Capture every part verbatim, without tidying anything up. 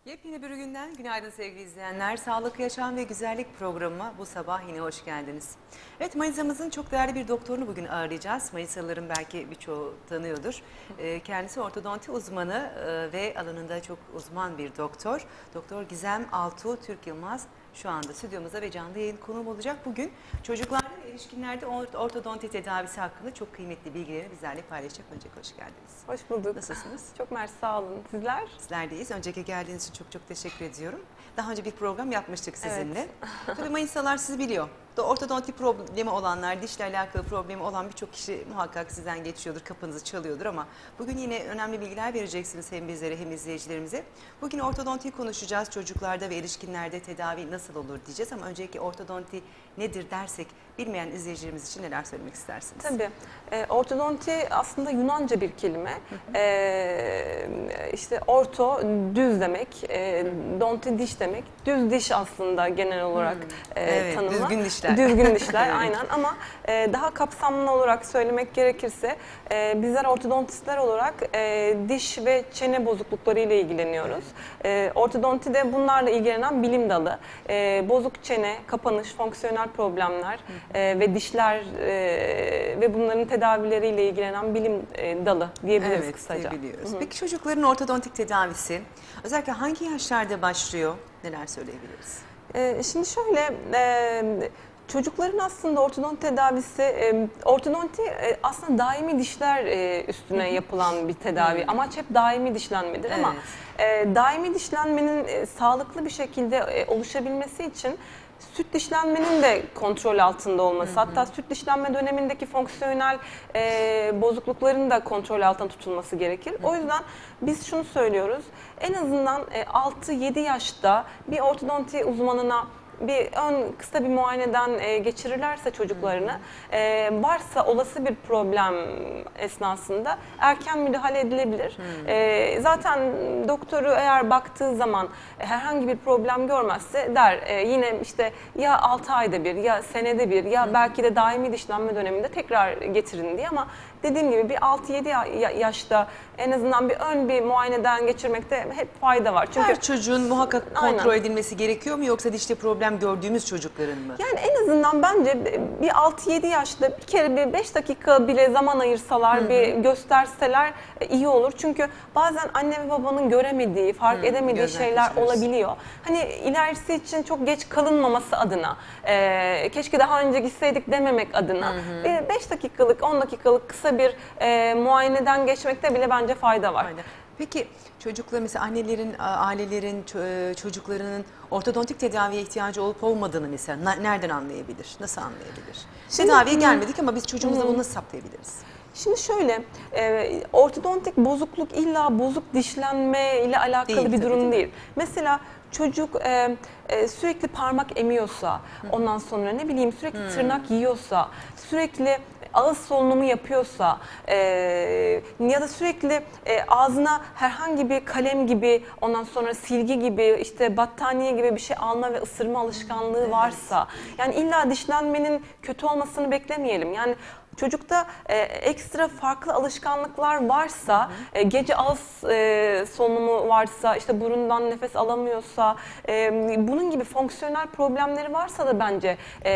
Yepyeni bir günden günaydın sevgili izleyenler. Sağlık, Yaşam ve Güzellik programı bu sabah yine hoş geldiniz. Evet, Manisa'mızın çok değerli bir doktorunu bugün ağırlayacağız. Manisalıların belki birçoğu tanıyordur. Kendisi ortodonti uzmanı ve alanında çok uzman bir doktor. Doktor Gizem Altuğ Türk Yılmaz şu anda stüdyomuzda ve canlı yayın konuğum olacak. Bugün çocuklarda ve erişkinlerde ortodonti tedavisi hakkında çok kıymetli bilgileri bizlerle paylaşacak. Önce hoş geldiniz. Hoş bulduk. Nasılsınız? Çok mersi, sağ olun. Sizler? Sizlerdeyiz. Önceki geldiğiniz için çok çok teşekkür ediyorum. Daha önce bir program yapmıştık sizinle. Evet. Tabii Manisalılar sizi biliyor. Ortodonti problemi olanlar, dişle alakalı problemi olan birçok kişi muhakkak sizden geçiyordur, kapınızı çalıyordur ama bugün yine önemli bilgiler vereceksiniz hem bizlere hem izleyicilerimize. Bugün ortodontiyi konuşacağız. Çocuklarda ve erişkinlerde tedavi nasıl olur diyeceğiz ama önceki ortodonti nedir dersek bilmeyen izleyicilerimiz için neler söylemek istersiniz? Tabii. E, ortodonti aslında Yunanca bir kelime. E, işte orto düz demek, e, donti diş demek. Düz diş aslında genel olarak e, evet, tanımı. Düzgün dişler. Düzgün dişler aynen ama e, daha kapsamlı olarak söylemek gerekirse e, bizler ortodontistler olarak e, diş ve çene bozuklukları ile ilgileniyoruz. E, ortodonti de bunlarla ilgilenen bilim dalı. E, bozuk çene, kapanış, fonksiyonel problemler e, ve dişler e, ve bunların tedavileriyle ilgilenen bilim e, dalı diyebiliriz evet, kısaca. Diyebiliyoruz. Peki çocukların ortodontik tedavisi özellikle hangi yaşlarda başlıyor? Neler söyleyebiliriz? E, şimdi şöyle... E, Çocukların aslında ortodonti tedavisi, ortodonti aslında daimi dişler üstüne yapılan bir tedavi. Amaç hep daimi dişlenmedir ama evet. daimi dişlenmenin sağlıklı bir şekilde oluşabilmesi için süt dişlenmenin de kontrol altında olması, hı hı. hatta süt dişlenme dönemindeki fonksiyonel e, bozuklukların da kontrol altında tutulması gerekir. Hı hı. O yüzden biz şunu söylüyoruz, en azından e, altı yedi yaşta bir ortodonti uzmanına bir ön kısa bir muayeneden e, geçirirlerse çocuklarını, e, varsa olası bir problem esnasında erken müdahale edilebilir. Hmm. E, zaten doktoru eğer baktığı zaman e, herhangi bir problem görmezse der e, yine işte ya altı ayda bir ya senede bir ya hmm. belki de daimi dişlenme döneminde tekrar getirin diye ama dediğim gibi bir altı yedi yaşta en azından bir ön bir muayeneden geçirmekte hep fayda var. Çünkü her çocuğun muhakkak kontrol aynen. edilmesi gerekiyor mu yoksa dişte problem gördüğümüz çocukların mı? Yani en azından bence bir altı yedi yaşta bir kere bir beş dakika bile zaman ayırsalar, hı hı. bir gösterseler iyi olur. Çünkü bazen anne ve babanın göremediği, fark hı, edemediği şeyler olabiliyor. Hani ilerisi için çok geç kalınmaması adına, e, keşke daha önce gitseydik dememek adına hı hı. bir beş dakikalık, on dakikalık kısa bir e, muayeneden geçmekte bile bence fayda var. Aynen. Peki çocuklar mesela annelerin, ailelerin, çocuklarının ortodontik tedaviye ihtiyacı olup olmadığını mesela nereden anlayabilir? Nasıl anlayabilir? Şimdi, tedaviye gelmedik ama biz çocuğumuzla bunu nasıl saptayabiliriz? Şimdi şöyle, e, ortodontik bozukluk illa bozuk dişlenme ile alakalı değil, bir durum değil. değil. Mesela çocuk e, e, sürekli parmak emiyorsa, Hı. ondan sonra ne bileyim sürekli hmm. tırnak yiyorsa, sürekli ağız solunumu yapıyorsa e, ya da sürekli e, ağzına herhangi bir kalem gibi, ondan sonra silgi gibi, işte battaniye gibi bir şey alma ve ısırma alışkanlığı evet. varsa, yani illa dişlenmenin kötü olmasını beklemeyelim. Yani çocukta e, ekstra farklı alışkanlıklar varsa, e, gece ağız e, solunumu varsa, işte burundan nefes alamıyorsa, e, bunun gibi fonksiyonel problemleri varsa da bence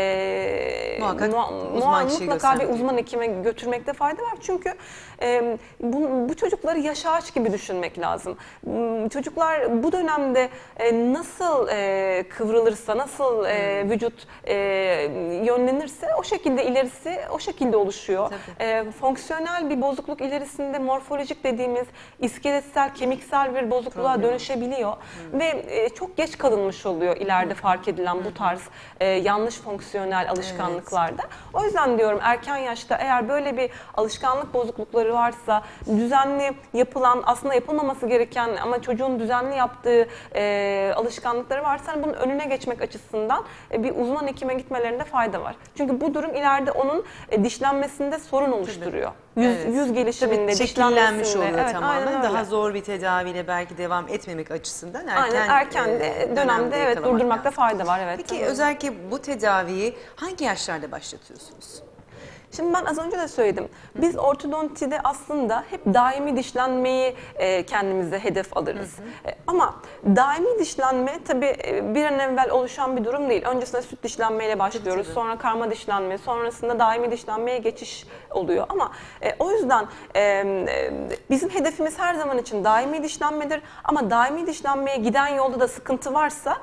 e, muhakkak mu uzman mutlaka bir uzman hekime götürmekte fayda var. Çünkü e, bu, bu çocukları yaş ağaç gibi düşünmek lazım. Çocuklar bu dönemde e, nasıl e, kıvrılırsa, nasıl e, vücut e, yönlenirse o şekilde ilerisi o şekilde olur. E, fonksiyonel bir bozukluk ilerisinde morfolojik dediğimiz iskeletsel, kemiksel bir bozukluğa Problem. dönüşebiliyor. Hı. Ve e, çok geç kalınmış oluyor ileride Hı. fark edilen Hı. bu tarz e, yanlış fonksiyonel alışkanlıklarda. Evet. O yüzden diyorum erken yaşta eğer böyle bir alışkanlık bozuklukları varsa, düzenli yapılan, aslında yapılmaması gereken ama çocuğun düzenli yaptığı e, alışkanlıkları varsa bunun önüne geçmek açısından e, bir uzman hekime gitmelerinde fayda var. Çünkü bu durum ileride onun e, dişlenmesinde sorun oluşturuyor. Yüz, evet. yüz gelişiminde, Tabii şekillenmiş oluyor evet, tamamen. Daha öyle. zor bir tedaviyle belki devam etmemek açısından erken, aynen, erken de, e, dönemde evet durdurmakta lazım. fayda var. Evet. Peki özellikle bu tedaviyi hangi yaşlarda başlatıyorsunuz? Şimdi ben az önce de söyledim. Biz ortodontide aslında hep daimi dişlenmeyi e, kendimize hedef alırız. Hı hı. E, ama daimi dişlenme tabii e, bir an evvel oluşan bir durum değil. Öncesinde süt dişlenmeyle başlıyoruz. Tabii, tabii. Sonra karma dişlenme, sonrasında daimi dişlenmeye geçiş oluyor. Ama e, o yüzden e, e, bizim hedefimiz her zaman için daimi dişlenmedir. Ama daimi dişlenmeye giden yolda da sıkıntı varsa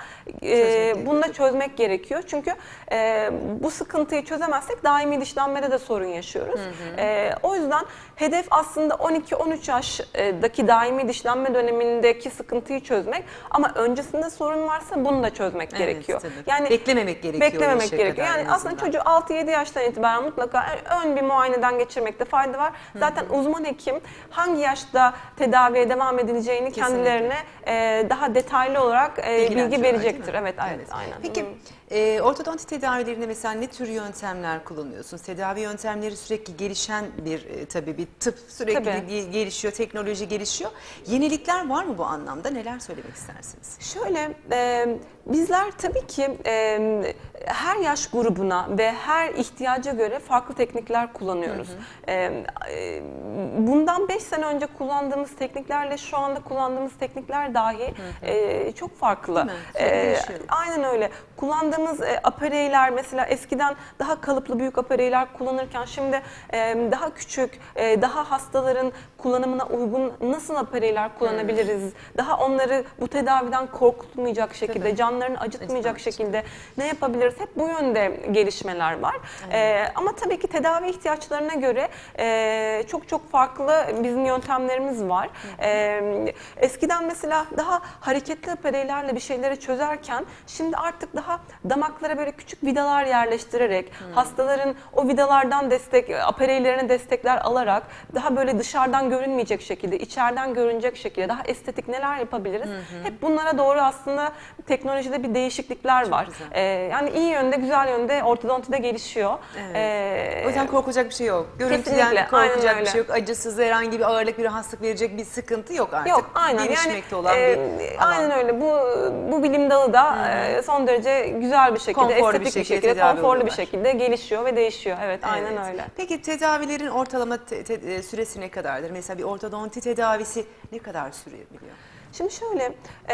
e, bunu da çözmek gerekiyor. Çünkü e, bu sıkıntıyı çözemezsek daimi dişlenmede de sorun yaşıyoruz. Hı hı. E, o yüzden hedef aslında on iki on üç yaşdaki daimi dişlenme dönemindeki sıkıntıyı çözmek, ama öncesinde sorun varsa bunu da çözmek evet, gerekiyor. Tabii. Yani beklememek gerekiyor. Beklememek gerekiyor. Yani aslında çocuğu altı yedi yaştan itibaren mutlaka ön bir muayeneden geçirmekte fayda var. Zaten hı hı. uzman hekim hangi yaşta tedaviye devam edileceğini kesinlikle kendilerine e, daha detaylı olarak e, bilgi verecektir. Evet, evet, evet, aynen. Peki e, ortodonti tedavilerinde mesela ne tür yöntemler kullanıyorsunuz? Tedavi yöntemleri sürekli gelişen bir e, tabii bir tıp sürekli tabii. gelişiyor, teknoloji gelişiyor. Yenilikler var mı bu anlamda? Neler söylemek istersiniz? Şöyle, e, bizler tabii ki e, her yaş grubuna ve her ihtiyaca göre farklı teknikler kullanıyoruz. Hı hı. E, e, bundan beş sene önce kullandığımız tekniklerle şu anda kullandığımız teknikler dahi hı hı. E, çok farklı. E, aynen öyle. Kullandığımız e, apareyler mesela eskiden daha kalıplı büyük apareyler kullanırken şimdi e, daha küçük, e, daha hastaların kullanımına uygun nasıl apareyler kullanabiliriz? Hmm. Daha onları bu tedaviden korkutmayacak şekilde, tabii. canlarını acıtmayacak Esnaf. şekilde ne yapabiliriz? Hep bu yönde gelişmeler var. Hmm. E, ama tabii ki tedavi ihtiyaçlarına göre e, çok çok farklı bizim yöntemlerimiz var. Hmm. E, eskiden mesela daha hareketli apareylerle bir şeyleri çözerken şimdi artık daha damaklara böyle küçük vidalar yerleştirerek hmm. hastaların o vidalardan destek, apareylerine destekler alarak daha böyle dışarıdan görünmeyecek şekilde, içeriden görünecek şekilde daha estetik neler yapabiliriz? Hı hı. Hep bunlara doğru aslında teknolojide bir değişiklikler Çok var. Ee, yani iyi yönde, güzel yönde ortodontide gelişiyor. Evet. Ee, o yüzden korkacak bir şey yok. Görüntüden korkacak bir şey yok. Acısız, herhangi bir ağırlık, bir hastalık verecek bir sıkıntı yok artık. Yok, aynen. Gelişmekte yani, olan e, bir alan. Aynen öyle. Bu bu bilim dalı da e, son derece güzel bir şekilde, konforlu estetik bir şekilde, bir şekilde konforlu bir şekilde gelişiyor ve değişiyor. Evet, evet. aynen öyle. Peki tedavilerin ortalama te te süresi ne kadardır? Mesela bir ortodonti tedavisi ne kadar sürebiliyor? Şimdi şöyle,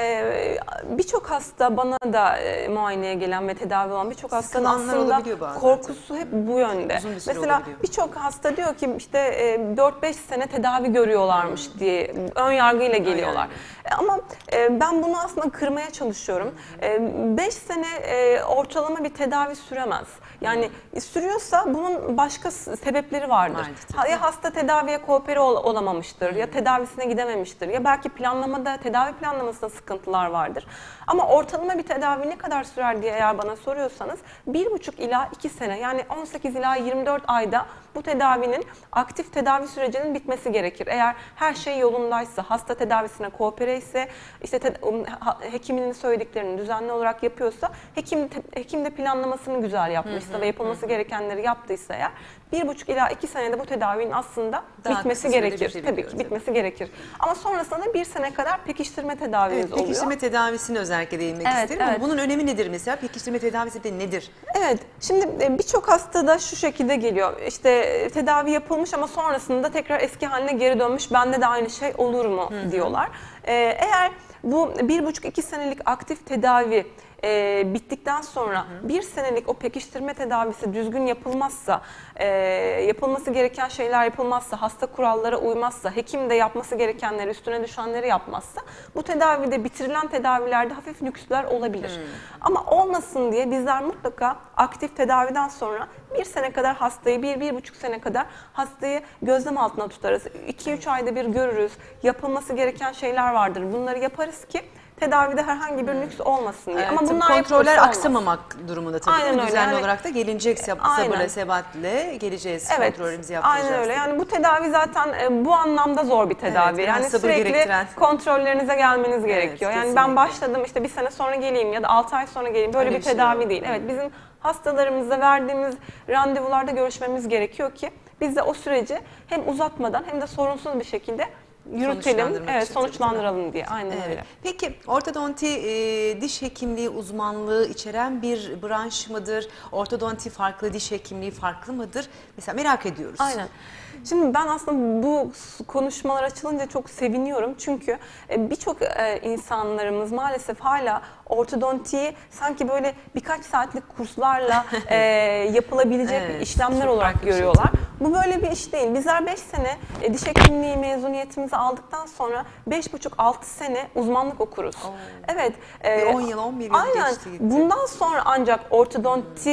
e, birçok hasta bana da e, muayeneye gelen ve tedavi olan birçok hastanın aslında korkusu hep bu yönde. Mesela birçok hasta diyor ki işte e, dört beş sene tedavi görüyorlarmış hmm. diye ön yargıyla geliyorlar. E, ama e, ben bunu aslında kırmaya çalışıyorum. beş e, sene e, ortalama bir tedavi süremez. Yani hmm. sürüyorsa bunun başka sebepleri vardır. Maalesef. Ya hasta tedaviye koopere ol olamamıştır, hmm. ya tedavisine gidememiştir, ya belki planlamada, tedavi planlamasında sıkıntılar vardır. Ama ortalama bir tedavi ne kadar sürer diye eğer bana soruyorsanız bir buçuk ila iki sene, yani on sekiz ila yirmi dört ayda bu tedavinin aktif tedavi sürecinin bitmesi gerekir. Eğer her şey yolundaysa, hasta tedavisine koopere ise, işte te hekiminin söylediklerini düzenli olarak yapıyorsa, hekim, hekim de planlamasını güzel yapmışsa hı hı, ve yapılması hı. gerekenleri yaptıysa eğer, bir buçuk ila iki senede bu tedavinin aslında Daha bitmesi gerekir. Şey tabii ki tabii. bitmesi gerekir. Ama sonrasında bir sene kadar pekiştirme tedavimiz evet, oluyor. Pekiştirme tedavisini özellikle değinmek evet, isterim. Evet. Ama bunun önemi nedir mesela? Pekiştirme tedavisi de nedir? Evet, şimdi birçok hastada şu şekilde geliyor. İşte tedavi yapılmış ama sonrasında tekrar eski haline geri dönmüş. Bende de aynı şey olur mu Hı -hı. diyorlar. Ee, eğer bu bir buçuk iki senelik aktif tedavi E, bittikten sonra hı hı. bir senelik o pekiştirme tedavisi düzgün yapılmazsa, e, yapılması gereken şeyler yapılmazsa, hasta kurallara uymazsa, hekim de yapması gerekenleri, üstüne düşenleri yapmazsa, bu tedavide bitirilen tedavilerde hafif nüksler olabilir. Hı. Ama olmasın diye bizler mutlaka aktif tedaviden sonra bir sene kadar hastayı, bir, bir buçuk sene kadar hastayı gözlem altına tutarız. iki üç ayda bir görürüz. Yapılması gereken şeyler vardır. Bunları yaparız ki tedavide herhangi bir lüks olmasın diye. Evet, ama bunlar kontroller aksamamak durumunda tabii. Aynen öyle. Düzenli yani, olarak da gelinecek sabırla, sebatle geleceğiz. Evet, kontrollerimizi yaptıracağız. Aynen öyle. Yani bu tedavi zaten e, bu anlamda zor bir tedavi. Evet, yani sürekli gerektiren. kontrollerinize gelmeniz evet, gerekiyor. Yani kesinlikle. Ben başladım işte bir sene sonra geleyim ya da altı ay sonra geleyim. Böyle Öyle bir tedavi şey değil. Evet, bizim hastalarımızla verdiğimiz randevularda görüşmemiz gerekiyor ki biz de o süreci hem uzatmadan hem de sorunsuz bir şekilde yürütelim, Sonuçlandırmak evet, için tabii, sonuçlandıralım diye. Aynen Evet. öyle. Peki ortodonti e, diş hekimliği uzmanlığı içeren bir branş mıdır? Ortodonti farklı, diş hekimliği farklı mıdır? Mesela merak ediyoruz. Aynen. Şimdi ben aslında bu konuşmalar açılınca çok seviniyorum. Çünkü e, birçok e, insanlarımız maalesef hala ortodontiyi sanki böyle birkaç saatlik kurslarla e, yapılabilecek Evet, işlemler çok olarak farklı bir şey görüyorlar. tabii. Bu böyle bir iş değil. Bizler beş sene e, diş hekimliği mezuniyetimizi aldıktan sonra beş buçuk altı sene uzmanlık okuruz. Oo. Evet. Bir on yıl, on bir yıl aynen. geçti gitti. Bundan sonra ancak ortodonti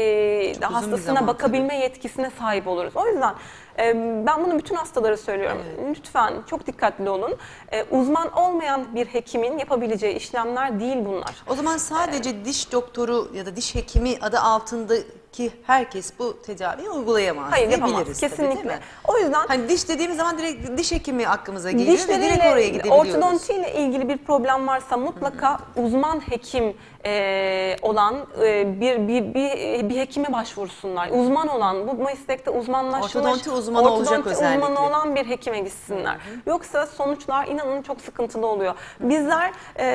e, Çok uzun bir hastasına zaman bakabilme yetkisine sahip oluruz. O yüzden e, ben bunu bütün hastalara söylüyorum. Evet. Lütfen çok dikkatli olun. E, uzman olmayan bir hekimin yapabileceği işlemler değil bunlar. O zaman sadece diş doktoru ya da diş hekimi adı altındaki herkes bu tedaviyi uygulayamaz Hayır, yapamaz. diyebiliriz tabii, değil Kesinlikle. mi? O yüzden Hani diş dediğimiz zaman direkt diş hekimi aklımıza geliyor ve direkt dişleriyle, oraya gidebiliyoruz. ortodontiyle ilgili bir problem varsa mutlaka uzman hekim e, olan e, bir, bir, bir, bir hekime başvursunlar. Uzman olan, bu meslekte uzmanlaşmış, Ortodonti uzmanı olacak ortodonti özellikle. uzmanı olan bir hekime gitsinler. Yoksa sonuçlar inanın çok sıkıntılı oluyor. Bizler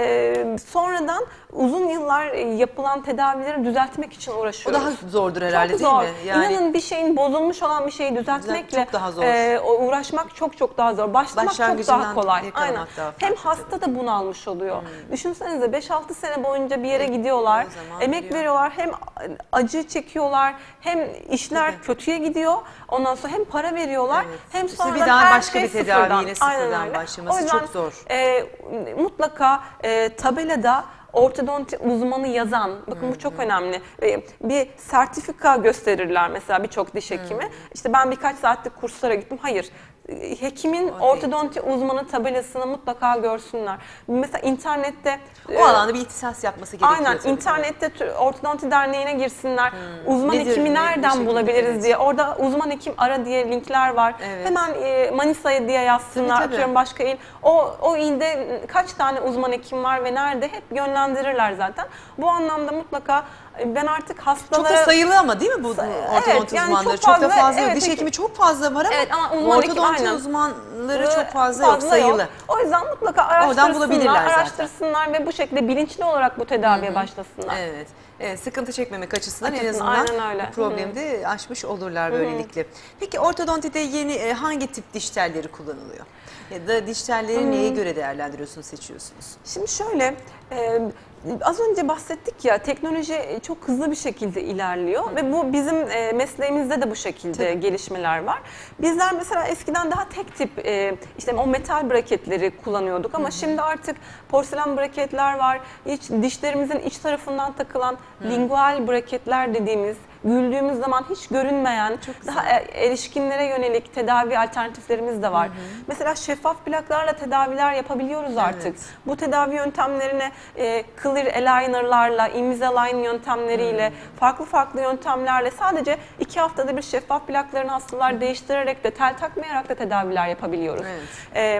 e, sonradan uzun yıllar yapılan tedavileri düzeltmek için O uğraşıyoruz. daha zordur herhalde Çok değil zor. mi? Yani İnanın bir şeyin bozulmuş olan bir şeyi düzeltmekle çok daha zor. e, uğraşmak çok çok daha zor. Başlamak çok daha Başlangıcından kolay. yakalamak Aynen. daha Hem farklı hasta da bunalmış oluyor. Düşünsenize beş altı sene boyunca bir yere gidiyorlar. o zaman Emek biliyor. veriyorlar. Hem acı çekiyorlar. Hem işler Tabii. kötüye gidiyor. Ondan sonra hem para veriyorlar. Evet. Hem Üstüne sonra bir daha her başka şey bir tedavi sıfırdan. yine sıfırdan Aynen öyle. başlaması O yüzden, çok zor. e, mutlaka e, tabelada ortodonti uzmanı yazan, bakın bu çok önemli. E, Bir sertifika gösterirler mesela birçok diş hekimi. İşte ben birkaç saatlik kurslara gittim. Hayır. E, Hekimin O ortodonti uzmanı tabelasını mutlaka görsünler. Mesela internette O alanda bir ihtisas yapması gerekiyor. aynen tabii. internette tür- ortodonti derneğine girsinler. Uzman Nedir, hekimi ne- ne nereden şekilde, bulabiliriz evet. diye. Orada uzman hekim ara diye linkler var. Evet. Hemen e, Manisa'ya diye yazsınlar. Tabii, tabii. Atıyorum başka il. O o ilde kaç tane uzman hekim var ve nerede hep yönlendirirler zaten. Bu anlamda mutlaka e, ben artık hastalara Çok da sayılı ama değil mi bu ortodonti evet, yani uzmanları? çok Çok, da fazla, fazla. evet, Diş peki. hekimi çok fazla var ama, Evet, ama uzman hekim ortodonti aynen. uzmanları çok fazla, yok, sayılı. O yüzden mutlaka Oradan bulabilirler araştırsınlar, zaten. araştırsınlar ve bu şekilde bilinçli olarak bu tedaviye başlasınlar. Evet. Evet, sıkıntı çekmemek açısından en Açısından, azından aynen öyle. bu problemi de aşmış olurlar böylelikle. Peki ortodontide yeni e, hangi tip diş telleri kullanılıyor? Ya da diş telleri neye göre değerlendiriyorsunuz, seçiyorsunuz? Şimdi şöyle, e, az önce bahsettik ya, teknoloji çok hızlı bir şekilde ilerliyor ve bu bizim e, mesleğimizde de bu şekilde Tabii. gelişmeler var. Bizler mesela eskiden daha tek tip e, işte o metal braketleri kullanıyorduk ama şimdi artık porselen braketler var. İç, dişlerimizin iç tarafından takılan lingual braketler dediğimiz, güldüğümüz zaman hiç görünmeyen, Çok güzel. daha e, erişkinlere yönelik tedavi alternatiflerimiz de var. Mesela şeffaf plaklarla tedaviler yapabiliyoruz artık. Evet. Bu tedavi yöntemlerine e, clear alignerlarla, Invisalign yöntemleriyle, farklı farklı yöntemlerle sadece iki haftada bir şeffaf plaklarını hastalar değiştirerek de tel takmayarak da tedaviler yapabiliyoruz. Evet.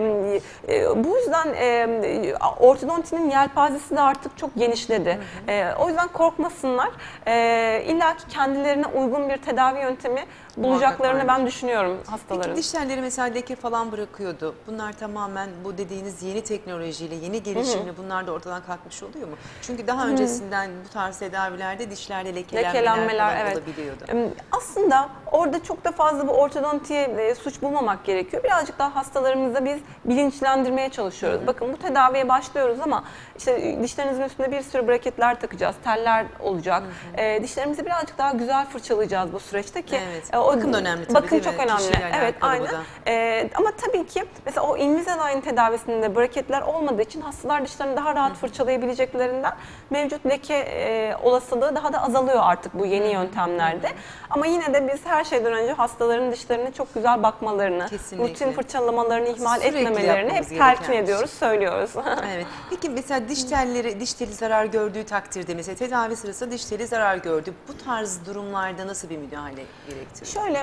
E, e, bu yüzden e, ortodontinin yelpazesi de artık çok genişledi. E, o yüzden korkmasınlar. E, İlla ki kendilerine uygun bir tedavi yöntemi bulacaklarını vardır. ben düşünüyorum hastaların. Peki diş telleri mesela leke falan bırakıyordu. Bunlar tamamen bu dediğiniz yeni teknolojiyle, yeni gelişimle bunlar da ortadan kalkmış oluyor mu? Çünkü daha öncesinden bu tarz tedavilerde dişlerde lekelenmeler, Lekelenmeler, falan evet. olabiliyordu. Em, Aslında orada çok da fazla bu ortodontiye e, suç bulmamak gerekiyor. Birazcık daha hastalarımıza biz bilinçlendirmeye çalışıyoruz. Bakın bu tedaviye başlıyoruz ama işte dişlerinizin üstünde bir sürü braketler takacağız, teller olacak. E, dişlerimizi birazcık daha güzel fırçalayacağız bu süreçte ki. Evet. e, o- Bakım da önemli tabii, Bakım değil çok mi? önemli. Kişiyle Evet, alakalı bu aynen. da. E, ama tabii ki mesela o Invisalign tedavisinde braketler olmadığı için hastalar dişlerini daha rahat fırçalayabileceklerinden mevcut leke e, olasılığı daha da azalıyor artık bu yeni yöntemlerde. Ama yine de biz her şeyden önce hastaların dişlerine çok güzel bakmalarını, Kesinlikle. rutin fırçalamalarını ihmal Sürekli etmemelerini hep yapmamız telkin gereken bir ediyoruz, söylüyoruz. Evet. Peki mesela diş telleri, diş teli zarar gördüğü takdirde mesela tedavi sırasında diş teli zarar gördü. Bu tarz durumlarda nasıl bir müdahale gerektiriyor? Şöyle,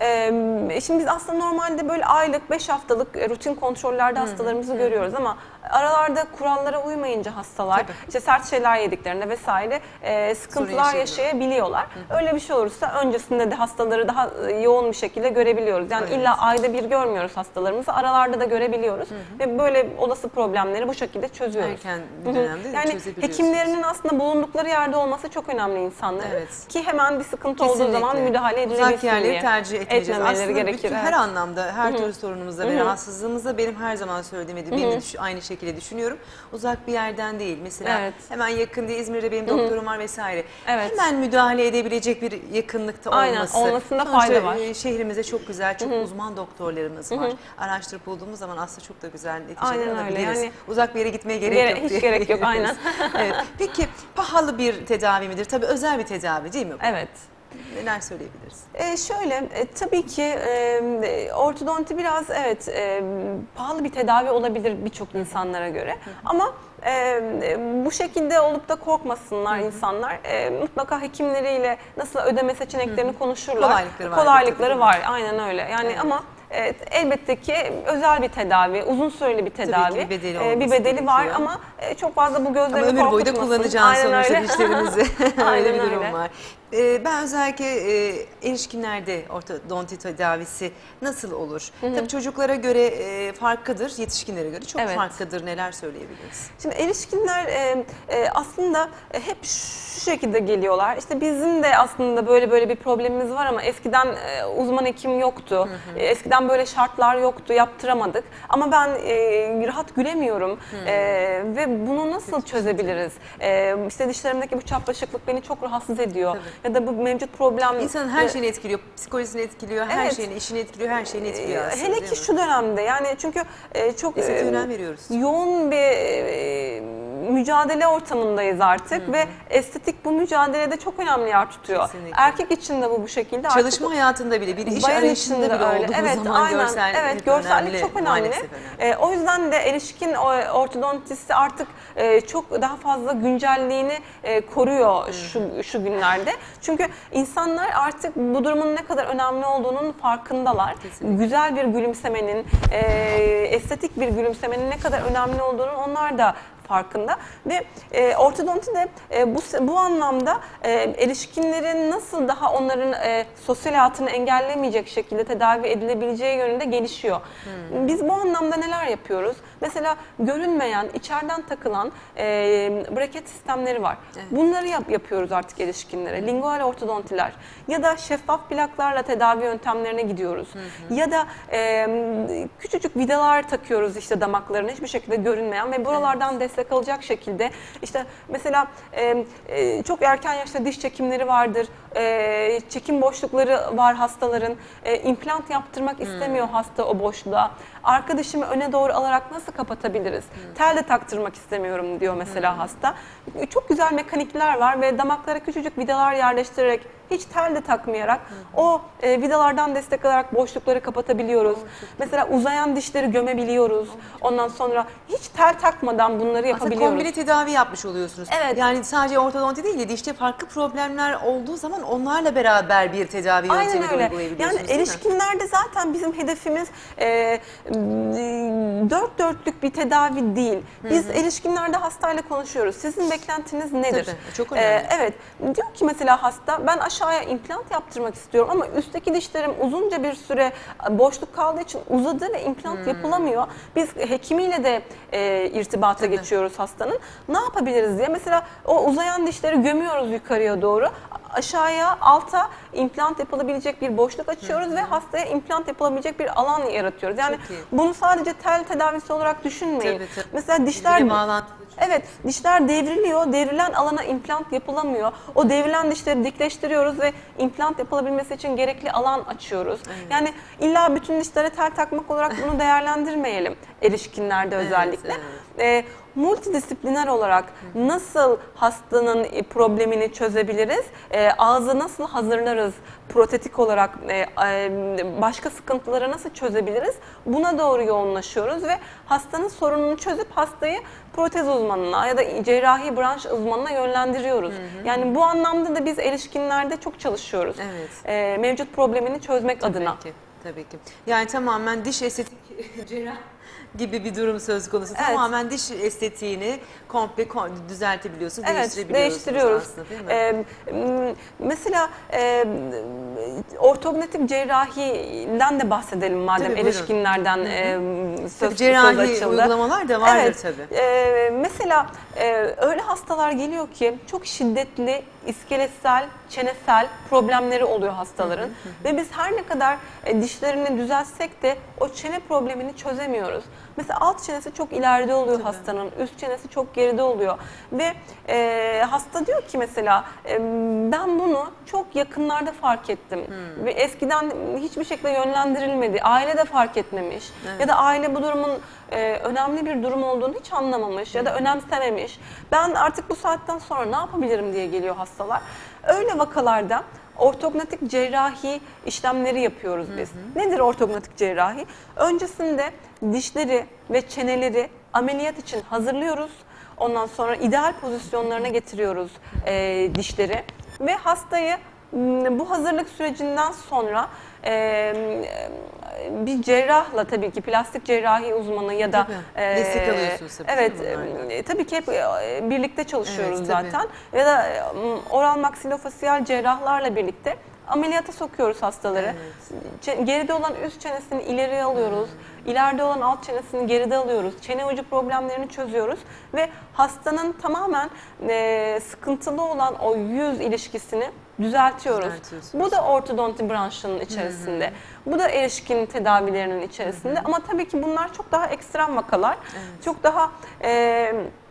e, şimdi biz aslında normalde böyle aylık beş haftalık rutin kontrollerde hastalarımızı hı hı. görüyoruz ama aralarda kurallara uymayınca hastalar, Tabii. işte sert şeyler yediklerinde vesaire e, sıkıntılar yaşayabiliyorlar. Hı hı. Öyle bir şey olursa öncesinde de hastaları daha yoğun bir şekilde görebiliyoruz. Yani evet. illa ayda bir görmüyoruz hastalarımızı, aralarda da görebiliyoruz. Hı hı. Ve böyle olası problemleri bu şekilde çözüyoruz. Erken bir dönemde yani hekimlerinin aslında bulundukları yerde olması çok önemli insanların. Evet. Ki hemen bir sıkıntı Kesinlikle. olduğu zaman müdahale edilebilsin Uzak yerleri diye. tercih etmeyeceğiz. Aslında gerekir. bütün Evet. her anlamda, her türlü sorunumuzda Hı ve hı. rahatsızlığımızda benim her zaman söylediğim gibi benim de aynı şekilde düşünüyorum. Uzak bir yerden değil. Mesela evet. hemen yakın diye İzmir'de benim doktorum var vesaire. Evet. Hemen müdahale edebilecek bir yakınlıkta Aynen. olması. Olmasında fayda var. Şehrimizde çok güzel, çok Hı -hı. uzman doktorlarımız var. Hı -hı. Araştırıp bulduğumuz zaman aslında çok da güzel neticeler alabiliriz. Yani, Uzak bir yere gitmeye gerek Gere yok. Hiç gerek yok aynen. Evet. Peki pahalı bir tedavi midir? Tabii özel bir tedavi değil mi bu? Evet. Neler söyleyebiliriz? E şöyle e, tabii ki e, ortodonti biraz evet e, pahalı bir tedavi olabilir birçok insanlara göre. Hı hı. Ama e, bu şekilde olup da korkmasınlar hı hı. insanlar. E, mutlaka hekimleriyle nasıl ödeme seçeneklerini hı hı. konuşurlar. Kolaylıkları var. Kolaylıkları var. Aynen öyle. Yani evet. ama Evet, elbette ki özel bir tedavi, uzun süreli bir tedavi, Tabii ki bir bedeli, ee, bir bedeli var ama çok fazla bu gözlerini korkutmasın. Ama ömür boyu da kullanacaksın sonuçta öyle. dişlerimizi. Öyle bir durum öyle. var. Ee, ben özellikle e, erişkinlerde ortodonti tedavisi nasıl olur? Hı hı. Tabii çocuklara göre e, farklıdır, yetişkinlere göre çok evet. farklıdır. Neler söyleyebiliriz? Şimdi erişkinler e, e, aslında hep şu şekilde geliyorlar. İşte bizim de aslında böyle böyle bir problemimiz var ama eskiden e, uzman hekim yoktu. Hı hı. E, eskiden böyle şartlar yoktu, yaptıramadık. Ama ben e, rahat gülemiyorum e, ve bunu nasıl çözebiliriz? E, işte dişlerimdeki bu çapraşıklık beni çok rahatsız ediyor. Tabii. Ya da bu mevcut problem... İnsanın her şeyini etkiliyor, psikolojisini etkiliyor, her evet. şeyini, işini etkiliyor, her şeyini etkiliyor aslında. Hele ki şu dönemde yani çünkü e, çok e, önem veriyoruz. yoğun bir e, mücadele ortamındayız artık Hı -hı. ve estetik bu mücadelede çok önemli yer tutuyor. Kesinlikle. Erkek için de bu bu şekilde. Çalışma artık, hayatında bile, bir iş arayışında bile öyle. Evet, zaman aynen. görsel, evet, görsellik önemli, çok önemli. önemli. E, o yüzden de erişkin ortodontisti artık e, çok daha fazla güncelliğini e, koruyor Hı -hı. şu şu günlerde. Çünkü insanlar artık bu durumun ne kadar önemli olduğunun farkındalar. Kesinlikle. Güzel bir gülümsemenin, e, estetik bir gülümsemenin ne kadar önemli olduğunu onlar da farkında ve e, ortodonti de e, bu bu anlamda e, erişkinlerin nasıl daha onların e, sosyal hayatını engellemeyecek şekilde tedavi edilebileceği yönünde gelişiyor. Hmm. Biz bu anlamda neler yapıyoruz? Mesela görünmeyen, içeriden takılan e, braket sistemleri var. Evet. Bunları yap, yapıyoruz artık erişkinlere. Lingual ortodontiler ya da şeffaf plaklarla tedavi yöntemlerine gidiyoruz. Hı hı. Ya da e, küçücük vidalar takıyoruz işte damaklarına hiçbir şekilde görünmeyen ve buralardan evet. destek alacak şekilde işte mesela e, e, çok erken yaşta diş çekimleri vardır, e, çekim boşlukları var hastaların, e, implant yaptırmak hmm. istemiyor hasta o boşluğa. Arka dişimi öne doğru alarak nasıl kapatabiliriz? Hmm. Tel de taktırmak istemiyorum diyor mesela hmm. hasta. Çok güzel mekanikler var ve damaklara küçücük vidalar yerleştirerek hiç tel de takmayarak hmm. o e, vidalardan destek alarak boşlukları kapatabiliyoruz. Oh, mesela uzayan dişleri gömebiliyoruz. Oh, Ondan sonra hiç tel takmadan bunları yapabiliyoruz. Aslında kombine tedavi yapmış oluyorsunuz. Evet. Yani sadece ortodonti değil de dişte farklı problemler olduğu zaman onlarla beraber bir tedavi yöntemi uygulayabiliyorsunuz. Yani erişkinlerde zaten bizim hedefimiz e, dört dörtlük bir tedavi değil. Biz hı hı. erişkinlerde hastayla konuşuyoruz. Sizin beklentiniz nedir? Tabii, çok önemli. E, evet. Diyor ki mesela hasta ben aşağıya implant yaptırmak istiyorum ama üstteki dişlerim uzunca bir süre boşluk kaldığı için uzadı ve implant hmm. yapılamıyor. Biz hekimiyle de e, irtibata Tabii. geçiyoruz hastanın. Ne yapabiliriz diye. Mesela o uzayan dişleri gömüyoruz yukarıya doğru. Aşağıya, alta implant yapılabilecek bir boşluk açıyoruz hı hı. ve hastaya implant yapılabilecek bir alan yaratıyoruz. Yani bunu sadece tel tedavisi olarak düşünmeyin. Tabii, tabii. Mesela dişler Evet, dişler devriliyor. Devrilen alana implant yapılamıyor. O devrilen dişleri dikleştiriyoruz ve implant yapılabilmesi için gerekli alan açıyoruz. Evet. Yani illa bütün dişlere tel takmak olarak bunu değerlendirmeyelim erişkinlerde özellikle. Evet, evet. Ee, multidisipliner olarak nasıl hastanın e, problemini çözebiliriz, e, ağzı nasıl hazırlarız, protetik olarak e, e, başka sıkıntıları nasıl çözebiliriz, buna doğru yoğunlaşıyoruz ve hastanın sorununu çözüp hastayı protez uzmanına ya da cerrahi branş uzmanına yönlendiriyoruz. Hı hı. Yani bu anlamda da biz erişkinlerde çok çalışıyoruz. Evet. E, mevcut problemini çözmek Tabii adına. ki, tabii ki. Yani tamamen diş estetik cerrah gibi bir durum söz konusu. Evet. Tamamen diş estetiğini komple kon- düzeltebiliyorsunuz, Evet, değiştirebiliyorsunuz değiştiriyoruz. aslında, değil mi? Ee, m- mesela e, ortognatik cerrahiden de bahsedelim madem, Tabii, buyurun. erişkinlerden e, söz, Tabii söz cerrahi açıldı. uygulamalar da vardır Evet, tabii. e, mesela e, öyle hastalar geliyor ki çok şiddetli iskeletsel, çenesel problemleri oluyor hastaların. Ve biz her ne kadar e, dişlerini düzeltsek de o çene problemini çözemiyoruz. Mesela alt çenesi çok ileride oluyor Tabii. hastanın, üst çenesi çok geride oluyor. Ve e, hasta diyor ki mesela e, ben bunu çok yakınlarda fark ettim. Hmm. Ve eskiden hiçbir şekilde yönlendirilmedi, aile de fark etmemiş. Evet. Ya da aile bu durumun e, önemli bir durum olduğunu hiç anlamamış ya da önemsememiş. Ben artık bu saatten sonra ne yapabilirim diye geliyor hastalar. Öyle vakalarda ortognatik cerrahi işlemleri yapıyoruz biz. Hı hı. Nedir ortognatik cerrahi? Öncesinde dişleri ve çeneleri ameliyat için hazırlıyoruz. Ondan sonra ideal pozisyonlarına getiriyoruz e, dişleri ve hastayı m, bu hazırlık sürecinden sonra e, bir cerrahla, tabii ki plastik cerrahi uzmanı ya da Tabii, destek alıyorsunuz tabii, evet değil mi bunlardan? e, tabii ki hep e, birlikte çalışıyoruz Evet, tabii. zaten ya da e, oral maksilofasiyal cerrahlarla birlikte ameliyata sokuyoruz hastaları. Evet. Çe- Geride olan üst çenesini ileriye alıyoruz. Hmm. İleride olan alt çenesini geride alıyoruz. Çene ucu problemlerini çözüyoruz ve hastanın tamamen e, sıkıntılı olan o yüz ilişkisini düzeltiyoruz. Bu da ortodonti branşının içerisinde. Hı hı. Bu da erişkin tedavilerinin içerisinde. Hı hı. Ama tabii ki bunlar çok daha ekstrem vakalar. Evet. Çok daha e,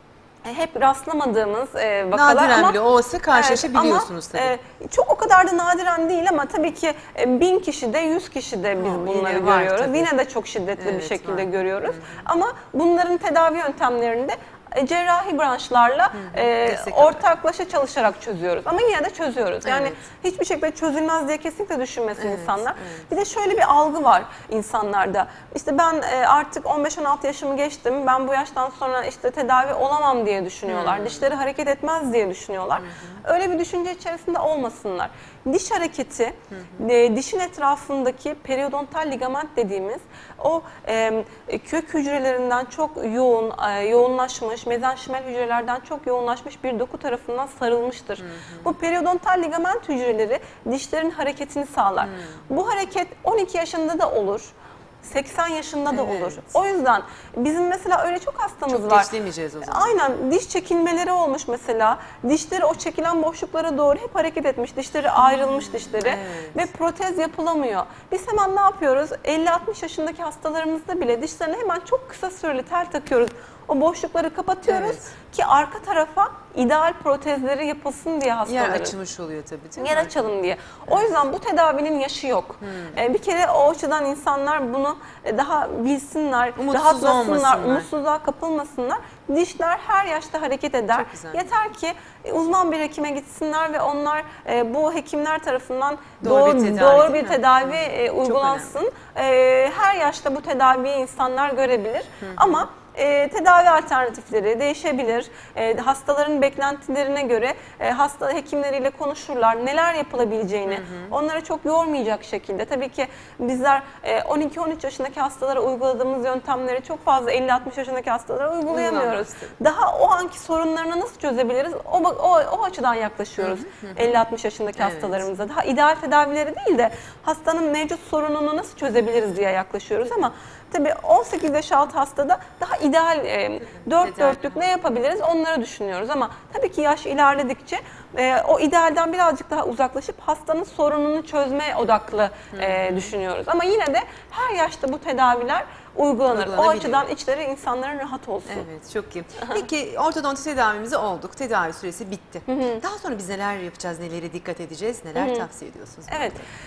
hep rastlamadığımız e, vakalar. Nadiren ama bile olsa karşılaşabiliyorsunuz evet, ama, tabii. E, çok o kadar da nadiren değil ama tabii ki e, bin kişide, yüz kişide biz Ha, bunları yine var görüyoruz. tabii. Yine de çok şiddetli Evet, bir şekilde var. görüyoruz. Hı hı. Ama bunların tedavi yöntemlerinde e, cerrahi branşlarla Hı hı, e, destek alarak. ortaklaşa çalışarak çözüyoruz. Ama yine de çözüyoruz. Yani Evet. hiçbir şekilde çözülmez diye kesinlikle düşünmesin Evet, insanlar. evet. Bir de şöyle bir algı var insanlarda. İşte ben e, artık on beş on altı yaşımı geçtim. Ben bu yaştan sonra işte tedavi olamam diye düşünüyorlar. Hmm. Dişleri hareket etmez diye düşünüyorlar. Hı hı. Öyle bir düşünce içerisinde olmasınlar. Diş hareketi, hı hı. E, dişin etrafındaki periodontal ligament dediğimiz o e, kök hücrelerinden çok yoğun, e, yoğunlaşmış, mezenşimel hücrelerden çok yoğunlaşmış bir doku tarafından sarılmıştır. Hı hı. Bu periodontal ligament hücreleri dişlerin hareketini sağlar. Hı. Bu hareket on iki yaşında da olur. seksen yaşında da Evet. olur. O yüzden bizim mesela öyle çok hastamız Çok var. geç demeyeceğiz o zaman. Aynen, diş çekilmeleri olmuş mesela. Dişleri o çekilen boşluklara doğru hep hareket etmiş. Dişleri ayrılmış dişleri Evet. ve protez yapılamıyor. Biz hemen ne yapıyoruz? elli altmış yaşındaki hastalarımızda bile dişlerine hemen çok kısa süreli tel takıyoruz. O boşlukları kapatıyoruz Evet. ki arka tarafa ideal protezleri yapılsın diye hastaların. Yer açılmış oluyor tabii, değil mi? Yer açalım diye. O yüzden bu tedavinin yaşı yok. Hmm. Ee, bir kere o açıdan insanlar bunu daha bilsinler, Umutsuz rahatlasınlar, olmasınlar. umutsuzluğa kapılmasınlar. Dişler her yaşta hareket eder. Çok güzel. Yeter ki uzman bir hekime gitsinler ve onlar e, bu hekimler tarafından Doğru doğru, bir tedavi, doğru değil bir mi? tedavi Hı. e, Çok uygulansın. E, her yaşta bu tedaviyi insanlar görebilir. Hı hı. Ama E, tedavi alternatifleri değişebilir. E, hastaların beklentilerine göre e, hasta hekimleriyle konuşurlar. Neler yapılabileceğini, hı hı. onları çok yormayacak şekilde. Tabii ki bizler e, on iki on üç yaşındaki hastalara uyguladığımız yöntemleri çok fazla elli altmış yaşındaki hastalara uygulayamıyoruz. Daha o anki sorunlarını nasıl çözebiliriz? O, o, o açıdan yaklaşıyoruz hı hı. elli altmış yaşındaki evet. hastalarımıza. Daha ideal tedavileri değil de hastanın mevcut sorununu nasıl çözebiliriz diye yaklaşıyoruz ama tabii on sekiz yaş altı hastada daha ideal e, dört dörtlük ne yapabiliriz onları düşünüyoruz ama tabii ki yaş ilerledikçe e, o idealden birazcık daha uzaklaşıp hastanın sorununu çözme odaklı e, düşünüyoruz. Ama yine de her yaşta bu tedaviler uygulanır. O açıdan içleri insanların rahat olsun. Evet, çok iyi. Peki ortodonti tedavimizi olduk. Tedavi süresi bitti. Hı hı. Daha sonra biz neler yapacağız, nelere dikkat edeceğiz, neler hı hı. tavsiye ediyorsunuz? Evet.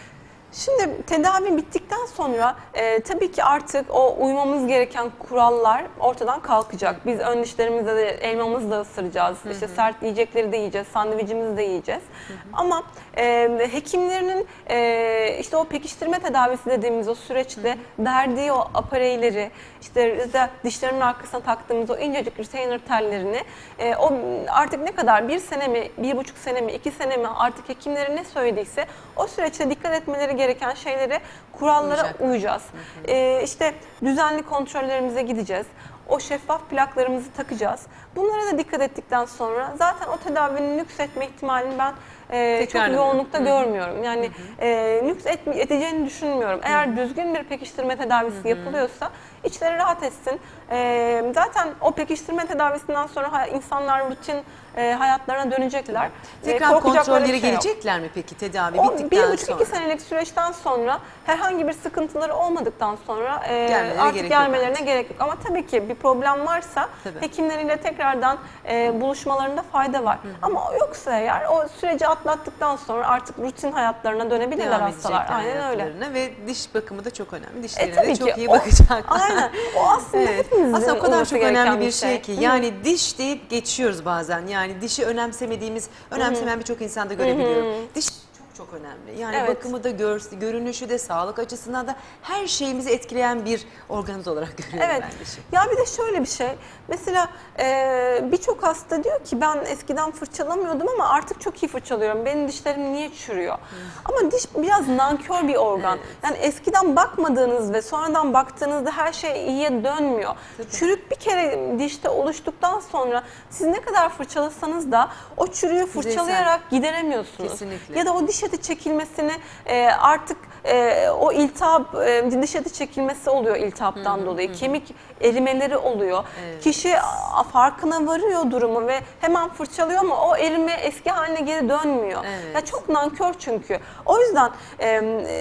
Şimdi tedavi bittikten sonra e, tabii ki artık o uymamız gereken kurallar ortadan kalkacak. Biz ön dişlerimizle de elmamızı da ısıracağız. Hı hı. İşte sert yiyecekleri de yiyeceğiz, sandviçimizi de yiyeceğiz. Hı hı. Ama e, hekimlerinin e, işte o pekiştirme tedavisi dediğimiz o süreçte hı hı. verdiği o apareyleri, işte dişlerin arkasına taktığımız o incecik retainer tellerini e, o artık ne kadar bir sene mi, bir buçuk sene mi, iki sene mi artık hekimlerin ne söylediyse o süreçte dikkat etmeleri gereken şeylere, kurallara Uyacak. uyacağız. Hı hı. Ee, işte düzenli kontrollerimize gideceğiz. O şeffaf plaklarımızı takacağız. Bunlara da dikkat ettikten sonra zaten o tedavinin nüksetme ihtimalini ben e, çok yoğunlukta Hı-hı. görmüyorum. Yani Hı-hı. e, nüks et, edeceğini düşünmüyorum. Eğer Hı-hı. düzgün bir pekiştirme tedavisi Hı-hı. yapılıyorsa içleri rahat etsin. E, zaten o pekiştirme tedavisinden sonra insanlar rutin e, hayatlarına dönecekler. Tekrar e, kontrolleri şey gelecekler mi peki tedavi o, bittikten bir buçuk, sonra? iki senelik süreçten sonra herhangi bir sıkıntıları olmadıktan sonra e, Gelmeleri artık gerek gelmelerine yok gerek yok. Ama tabii ki bir problem varsa tabii. hekimleriyle tekrardan e, buluşmalarında fayda var. Hı hı. Ama yoksa eğer o süreci atlattıktan sonra artık rutin hayatlarına dönebilirler Devam hastalar. Aynen öyle. Ve diş bakımı da çok önemli. Dişlerine e, de çok ki. iyi bakacaklar. Aynen. O aslında evet. hepimizin Aslında o kadar çok önemli bir şey, şey ki. Yani Hı-hı. diş deyip geçiyoruz bazen. Yani dişi önemsemediğimiz, önemsemeyen birçok insanda görebiliyorum. Hı-hı. Diş çok önemli. Yani evet. bakımı da, gör, görünüşü de, sağlık açısından da her şeyimizi etkileyen bir organımız olarak görüyorum evet. ben dişi. Ya bir de şöyle bir şey. Mesela e, birçok hasta diyor ki ben eskiden fırçalamıyordum ama artık çok iyi fırçalıyorum. Benim dişlerim niye çürüyor? Hmm. Ama diş biraz nankör bir organ. Evet. Yani eskiden bakmadığınız ve sonradan baktığınızda her şey iyiye dönmüyor. Tabii. Çürük bir kere dişte oluştuktan sonra siz ne kadar fırçalasanız da o çürüğü fırçalayarak Güzel. gideremiyorsunuz. Kesinlikle. Ya da o diş eti çekilmesini e, artık e, o iltihap, e, diş eti çekilmesi oluyor iltihaptan hı hı, dolayı. Hı. Kemik erimeleri oluyor. Evet. Kişi farkına varıyor durumu ve hemen fırçalıyor ama o erime eski haline geri dönmüyor. Evet. Ya çok nankör çünkü. O yüzden e,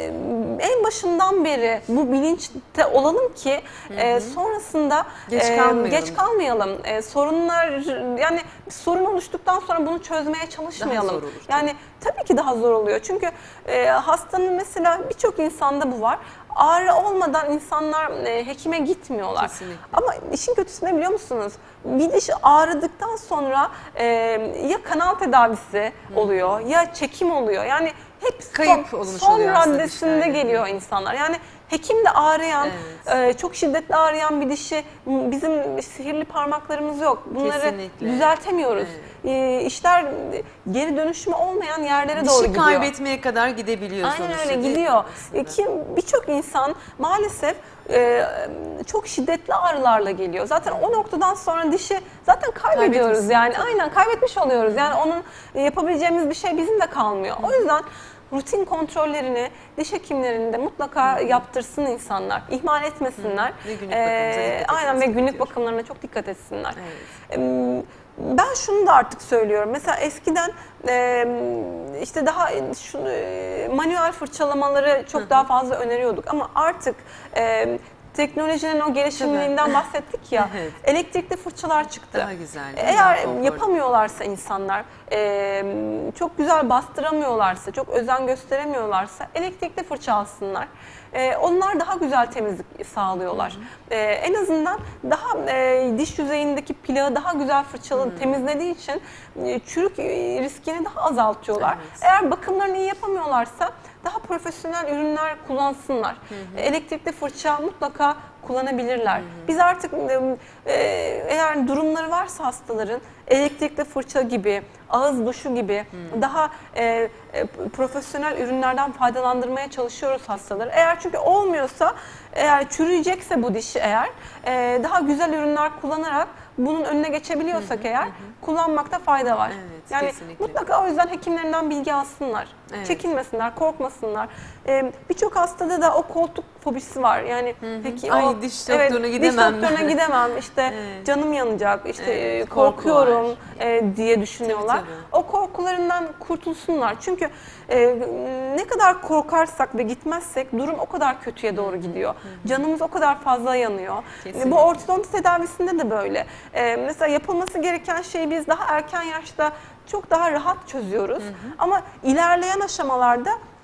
en başından beri bu bilinçte olalım ki hı hı. E, sonrasında geç kalmayalım. E, geç kalmayalım. E, sorunlar yani sorun oluştuktan sonra bunu çözmeye çalışmayalım. Daha zor olur. Yani tabii ki daha zor oluyor. Çünkü e, hastanın mesela birçok insanda bu var. Ağrı olmadan insanlar e, hekime gitmiyorlar. Kesinlikle. Ama işin kötüsü ne biliyor musunuz? Bir diş ağrıdıktan sonra e, ya kanal tedavisi oluyor hmm. ya çekim oluyor. Yani hep kayıp son, olmuş son oluyor raddesinde geliyor insanlar. Yani hekim de ağrıyan, evet. e, çok şiddetli ağrıyan bir dişi, bizim sihirli parmaklarımız yok. Bunları Kesinlikle. düzeltemiyoruz. Evet. E, işler geri dönüşümü olmayan yerlere Dişi doğru gidiyor. Dişi kaybetmeye kadar gidebiliyor Aynen sonuçta. öyle gidiyor. E, ki birçok insan maalesef e, çok şiddetli ağrılarla geliyor. Zaten o noktadan sonra dişi zaten kaybediyoruz yani. Tabii. Aynen kaybetmiş oluyoruz. Yani onun yapabileceğimiz bir şey bizim de kalmıyor. O yüzden rutin kontrollerini diş hekimlerinin de mutlaka yaptırsın insanlar. İhmal etmesinler. Ve günlük ee, aynen ve günlük bakımlarına çok dikkat etsinler. Evet. Ee, ben şunu da artık söylüyorum. Mesela eskiden e, işte daha şu, e, manuel fırçalamaları çok Hı-hı. daha fazla öneriyorduk ama artık e, teknolojinin o gelişimliğinden bahsettik ya, evet. elektrikli fırçalar çıktı. Daha güzel. Eğer daha yapamıyorlarsa insanlar, e, çok güzel bastıramıyorlarsa, çok özen gösteremiyorlarsa elektrikli fırça alsınlar. E, onlar daha güzel temizlik sağlıyorlar. Hı hı. E, en azından daha e, diş yüzeyindeki plağı daha güzel fırçalı hı. temizlediği için e, çürük riskini daha azaltıyorlar. Evet. Eğer bakımlarını iyi yapamıyorlarsa daha profesyonel ürünler kullansınlar. Hı hı. Elektrikli fırça mutlaka kullanabilirler. Hı hı. Biz artık e, eğer durumları varsa hastaların elektrikli fırça gibi, ağız duşu gibi hı. daha e, e, profesyonel ürünlerden faydalandırmaya çalışıyoruz hastaları. Eğer çünkü olmuyorsa, eğer çürüyecekse bu dişi eğer e, daha güzel ürünler kullanarak bunun önüne geçebiliyorsak hı hı, eğer hı. kullanmakta fayda var. Evet, yani kesinlikle. Mutlaka o yüzden hekimlerinden bilgi alsınlar. Evet. Çekinmesinler, korkmasınlar. Ee, Birçok hastada da o koltuk fobisi var. Yani hı hı. peki Ay, o diş doktoruna evet, gidemem. Diş doktoruna gidemem. İşte evet. canım yanacak. İşte evet, korkuyorum e, diye düşünüyorlar. Tabii, tabii. O korkularından kurtulsunlar. Çünkü e, ne kadar korkarsak ve gitmezsek durum o kadar kötüye doğru gidiyor. Hı hı. Canımız o kadar fazla yanıyor. Kesinlikle. Bu ortodonti tedavisinde de böyle. E, mesela yapılması gereken şeyi biz daha erken yaşta çok daha rahat çözüyoruz. Hı hı. Ama ilerleyen aşamalarda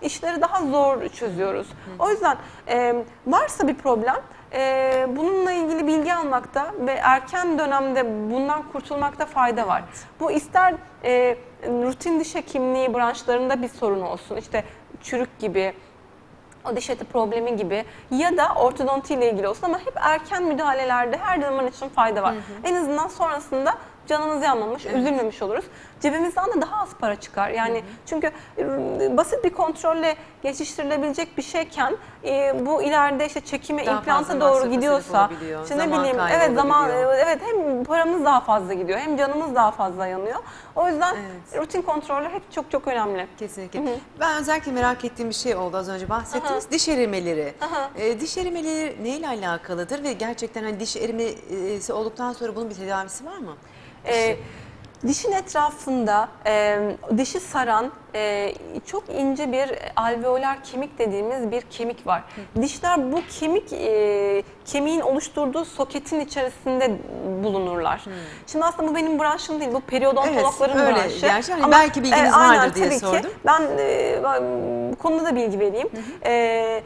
işleri daha zor çözüyoruz. O yüzden e, varsa bir problem, e, bununla ilgili bilgi almakta ve erken dönemde bundan kurtulmakta fayda var. Bu ister e, rutin diş hekimliği branşlarında bir sorun olsun, işte çürük gibi, o diş eti problemi gibi ya da ortodonti ile ilgili olsun, ama hep erken müdahalelerde her zaman için fayda var. Hı hı. En azından sonrasında canımız yanmamış, evet. üzülmemiş oluruz. Cebimizden de daha az para çıkar. Yani hı hı. çünkü basit bir kontrolle geçiştirilebilecek bir şeyken e, bu ileride işte çekime, daha implanta doğru gidiyorsa, işte ne bileyim, evet zaman, evet hem paramız daha fazla gidiyor, hem canımız daha fazla yanıyor. O yüzden evet. rutin kontroller hep çok çok önemli. Kesinlikle. Hı hı. Ben özellikle merak ettiğim bir şey oldu az önce bahsettiğimiz, diş erimeleri. E, diş erimeleri neyle alakalıdır ve gerçekten hani diş erimesi olduktan sonra bunun bir tedavisi var mı? E, dişin etrafında e, dişi saran e, çok ince bir alveolar kemik dediğimiz bir kemik var. Hı. Dişler bu kemik e, kemiğin oluşturduğu soketin içerisinde bulunurlar. Hı. Şimdi aslında bu benim branşım değil, bu periodontologların evet, branşı. Gerçi hani ama belki bilginiz e, aynen, vardır diye tabii sordum. Ki. Ben e, bu konuda da bilgi vereyim. Hı hı. E,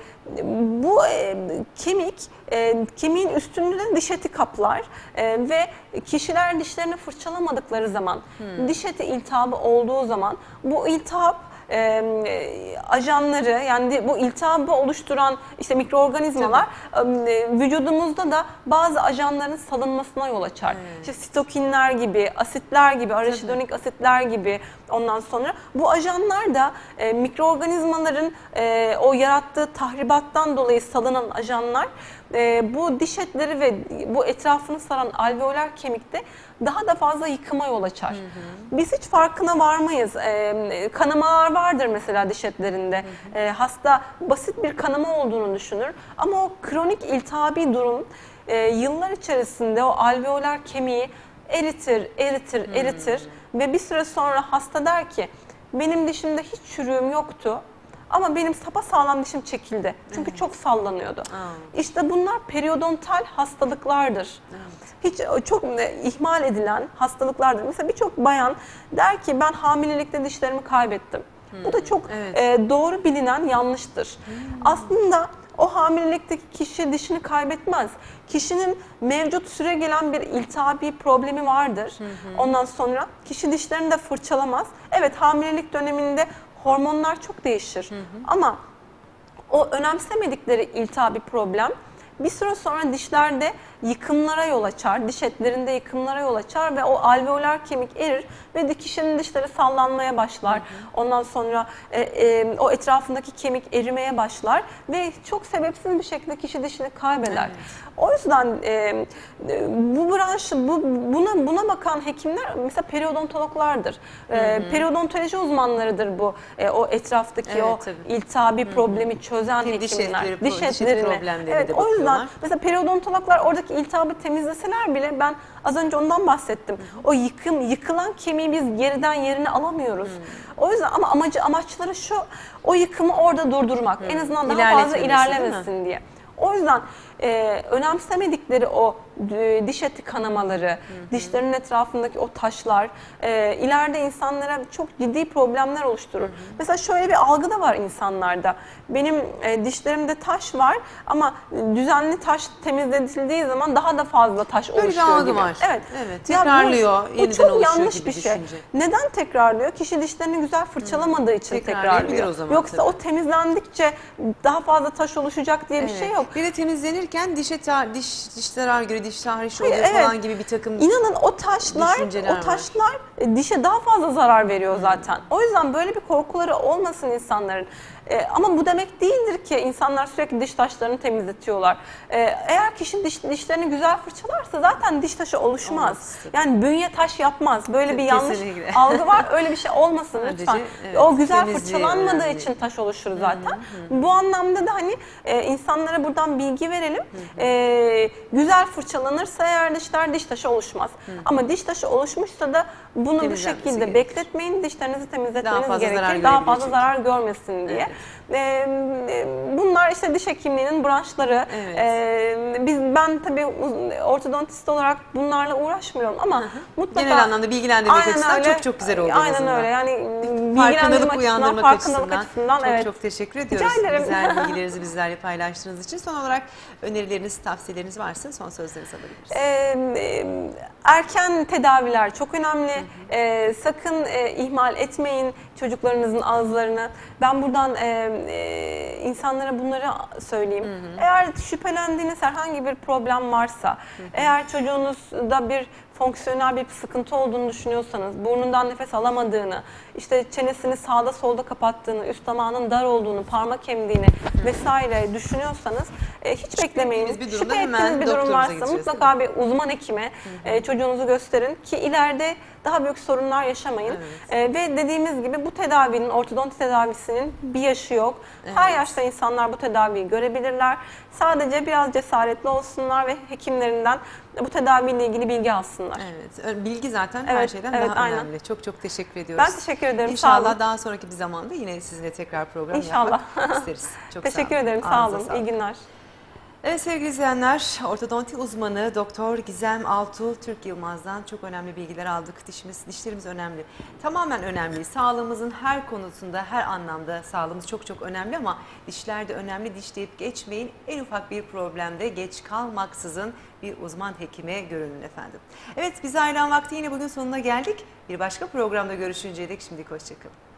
bu e, kemik, e, kemiğin üstünde diş eti kaplar e, ve kişiler dişlerini fırçalamadıkları zaman, hmm. diş eti iltihabı olduğu zaman bu iltihap e, ajanları, yani bu iltihabı oluşturan işte mikroorganizmalar e, vücudumuzda da bazı ajanların salınmasına yol açar. Hmm. İşte sitokinler gibi, asitler gibi, araşidonik asitler gibi, ondan sonra bu ajanlar da e, mikroorganizmaların e, o yarattığı tahribattan dolayı salınan ajanlar e, bu diş etleri ve bu etrafını saran alveolar kemikte daha da fazla yıkıma yol açar. Hı hı. Biz hiç farkına varmayız. E, kanamalar vardır mesela diş etlerinde. Hı hı. E, hasta basit bir kanama olduğunu düşünür ama o kronik iltihabi durum e, yıllar içerisinde o alveolar kemiği eritir, eritir, hmm. eritir ve bir süre sonra hasta der ki benim dişimde hiç çürüğüm yoktu ama benim sapasağlam dişim çekildi. Çünkü evet. çok sallanıyordu. Aa. İşte bunlar periodontal hastalıklardır. Evet. Hiç çok ihmal edilen hastalıklardır. Mesela birçok bayan der ki ben hamilelikte dişlerimi kaybettim. Hmm. Bu da çok evet. e, doğru bilinen yanlıştır. Hmm. Aslında o hamilelikteki kişi dişini kaybetmez. Kişinin mevcut süre gelen bir iltihabi problemi vardır. Hı hı. Ondan sonra kişi dişlerini de fırçalamaz. Evet, hamilelik döneminde hormonlar çok değişir. Hı hı. Ama o önemsemedikleri iltihabi problem bir süre sonra dişlerde yıkımlara yol açar, diş etlerinde yıkımlara yol açar ve o alveolar kemik erir ve kişinin dişleri sallanmaya başlar. Hı hı. Ondan sonra e, e, o etrafındaki kemik erimeye başlar ve çok sebepsiz bir şekilde kişi dişini kaybeder. Evet. O yüzden e, bu branşı, bu, buna buna bakan hekimler mesela periodontologlardır. E, periodontoloji uzmanlarıdır bu. E, o etraftaki evet, o tabii. iltihabi hı hı. problemi çözen Ki hekimler. Diş, etleri, diş etlerini. Evet, o yüzden mesela periodontologlar oradaki iltihabı temizleseler bile, ben az önce ondan bahsettim. Hı hı. O yıkım, yıkılan kemiği biz geriden yerine alamıyoruz. Hı. O yüzden ama amacı amaçları şu, o yıkımı orada durdurmak. Hı. En azından daha fazla ilerlemesin diye. O yüzden e, önemsemedikleri o e, diş eti kanamaları, hı hı. dişlerin etrafındaki o taşlar e, ileride insanlara çok ciddi problemler oluşturur. Hı hı. Mesela şöyle bir algı da var insanlarda. Benim e, dişlerimde taş var ama düzenli taş temizlenildiği zaman daha da fazla taş Böyle oluşuyor bir algı gibi. var. Evet. evet. Tekrarlıyor, ya bu, bu çok yanlış bir şey. Düşünce. Neden tekrarlıyor? Kişi dişlerini güzel fırçalamadığı hı. için tekrarlıyor. O zaman, Yoksa tabii. o temizlendikçe daha fazla taş oluşacak diye evet. bir şey yok. Bir de temizlenirken dişe tar diş diş zarar göre diş tahriş oluyor evet. falan gibi bir takım İnanın o taşlar o taşlar var. dişe daha fazla zarar veriyor zaten. Hmm. O yüzden böyle bir korkuları olmasın insanların. Ee, ama bu demek değildir ki insanlar sürekli diş taşlarını temizletiyorlar. Ee, eğer kişi diş, dişlerini güzel fırçalarsa zaten diş taşı oluşmaz. Olmaz. Yani bünye taş yapmaz. Böyle bir yanlış Kesinlikle. algı var. Öyle bir şey olmasın lütfen. Evet, o güzel fırçalanmadığı önemli. için taş oluşur zaten. Hı hı. Bu anlamda da hani e, insanlara buradan bilgi verelim. Hı hı. E, güzel fırçalanırsa eğer dişler diş taşı oluşmaz. Hı hı. Ama diş taşı oluşmuşsa da bunu bu şekilde gerekir. bekletmeyin. Dişlerinizi temizletmeniz daha gerekir. Daha fazla zarar görmesin diye. Evet. Ee, bunlar işte diş hekimliğinin branşları. Evet. Ee, biz ben tabii ortodontist olarak bunlarla uğraşmıyorum ama hı hı. mutlaka genel anlamda bilgilendirmek açısından çok çok güzel oldu. Aynen öyle. Yani farkındalık uyandırmak farkındalık açısından, açısından çok evet. çok teşekkür ediyoruz. Rica ederim. Güzel bilgilerinizi bizlerle paylaştığınız için. Son olarak önerileriniz, tavsiyeleriniz varsa son sözlerinizi alabiliriz. Ee, erken tedaviler çok önemli. Hı hı. Ee, sakın e, ihmal etmeyin çocuklarınızın ağızlarını. Ben buradan e, e, insanlara bunları söyleyeyim. Hı hı. Eğer şüphelendiğiniz herhangi bir problem varsa, hı hı. eğer çocuğunuzda bir fonksiyonel bir sıkıntı olduğunu düşünüyorsanız, burnundan nefes alamadığını, işte çenesini sağda solda kapattığını, üst damağının dar olduğunu, parmak emdiğini vesaire düşünüyorsanız e, hiç Şüphe beklemeyin. ettiğiniz bir durumda Şüphe hemen ettiğiniz bir durum doktorunuza varsa gideceğiz, mutlaka bir uzman hekime e, çocuğunuzu gösterin ki ileride daha büyük sorunlar yaşamayın. Evet. E, ve dediğimiz gibi bu tedavinin, ortodonti tedavisinin bir yaşı yok. Evet. Her yaşta insanlar bu tedaviyi görebilirler. Sadece biraz cesaretli olsunlar ve hekimlerinden bu tedaviyle ilgili bilgi alsınlar. Evet, bilgi zaten her Evet, şeyden evet, daha aynen. önemli. Çok çok teşekkür ediyoruz. Ben teşekkür ederim. Sağ İnşallah olun. daha sonraki bir zamanda yine sizinle tekrar program İnşallah. yapmak isteriz. Çok Teşekkür sağ olun. ederim. Sağ Ağzınıza olun. sağlık. İyi günler. Evet sevgili izleyenler, ortodonti uzmanı Doktor Gizem Altuğ Türk Yılmaz'dan çok önemli bilgiler aldık. Dişimiz, dişlerimiz önemli. Tamamen önemli. Sağlığımızın her konusunda, her anlamda sağlığımız çok çok önemli ama dişler de önemli. Diş deyip geçmeyin. En ufak bir problemde geç kalmaksızın bir uzman hekime görünün efendim. Evet, biz ayrılan vakti yine bugün sonuna geldik. Bir başka programda görüşünceye dek şimdilik hoşçakalın.